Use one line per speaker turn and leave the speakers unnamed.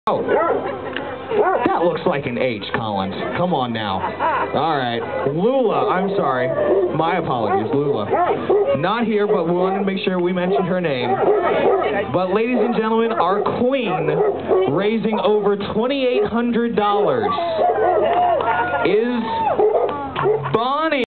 Oh, that looks like an H, Collins. Come on now. All right. Lula, I'm sorry. My apologies, Lula. Not here, but we wanted to make sure we mentioned her name. But ladies and gentlemen, our queen, raising over $2,800, is Bonnie.